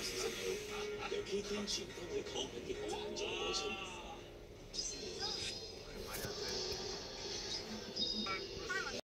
先生好，由 KT 全方位抗菌嘅贊助播出。